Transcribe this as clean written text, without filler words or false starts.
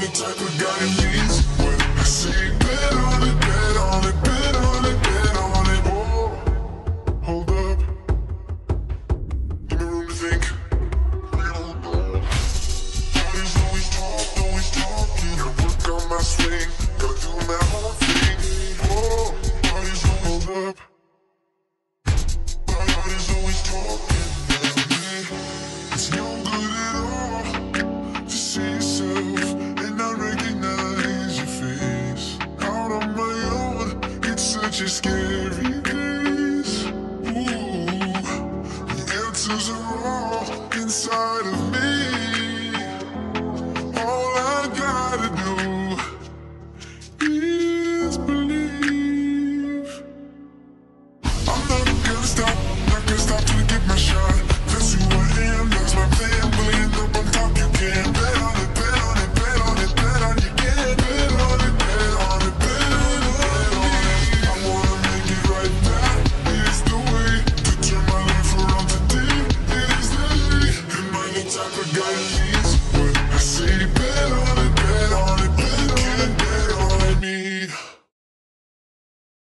type of guy it means when I say bet on it, bet on it, bet on it, bet on it. Oh, hold up, give me room to think. Body's always talking. Gotta work on my swing, gotta do my whole thing. Oh, body's hold up. Body's always talking. It's no good at all to see yourself and not recognize your face. Out on my own, it's such a scare.